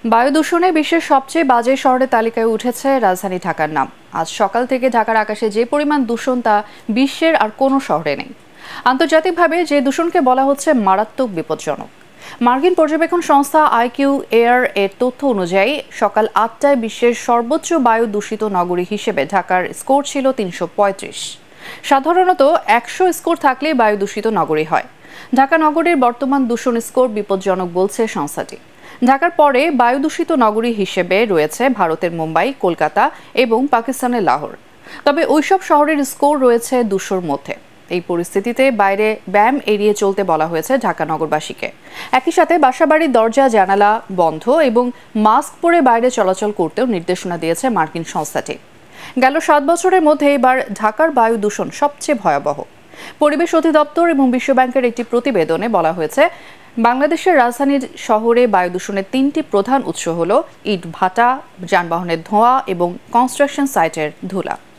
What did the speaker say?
বায়ু দূষণে বিশ্বের সবচেয়ে বাজে শহরের তালিকায় উঠেছে রাজধানী ঢাকার নাম। আজ সকাল থেকে ঢাকার আকাশে যে পরিমাণ দূষণ তা বিশ্বের আর কোনো শহরে নেই। আন্তর্জাতিকভাবে যে দূষণকে বলা হচ্ছে মারাত্মক বিপজ্জনক। মার্কিন পর্যবেক্ষণ সংস্থা আইকিউ এয়ার এর তথ্য অনুযায়ী সকাল ৮টায় বিশ্বের সর্বোচ্চ বায়ু দূষিত নগরী হিসেবে ঢাকার স্কোর ছিল ৩৩৫। সাধারণত ১০০ স্কোর থাকলে বায়ু দূষিত নগরী হয়। ঢাকা নগরীর বর্তমান দূষণ স্কোর বিপজ্জনক বলছে সংস্থাটি। ঢাকার পরে বায়ু দূষিত নগরী হিসেবে রয়েছে ভারতের মুম্বাই, কলকাতা এবং পাকিস্তানের লাহোর। তবে ওইসব শহরের স্কোর রয়েছে ২০০-র মধ্যে। এই পরিস্থিতিতে বাইরে ব্যায়াম এড়িয়ে চলতে বলা হয়েছে ঢাকা নগরবাসীকে। একই সাথে বাসাবাড়ির দরজা জানালা বন্ধ এবং মাস্ক পরে বাইরে চলাচল করতেও নির্দেশনা দিয়েছে মার্কিন সংস্থাটি। গেল ৭ বছরের মধ্যে এবার ঢাকার বায়ু দূষণ সবচেয়ে ভয়াবহ। পরিবেশ অধিদপ্তর এবং বিশ্বব্যাংকের একটি প্রতিবেদনে বলা হয়েছে, বাংলাদেশের রাজধানীর শহরে বায়ু দূষণের ৩টি প্রধান উৎস হল ইট ভাটা, যানবাহনের ধোঁয়া এবং কনস্ট্রাকশন সাইটের ধুলা।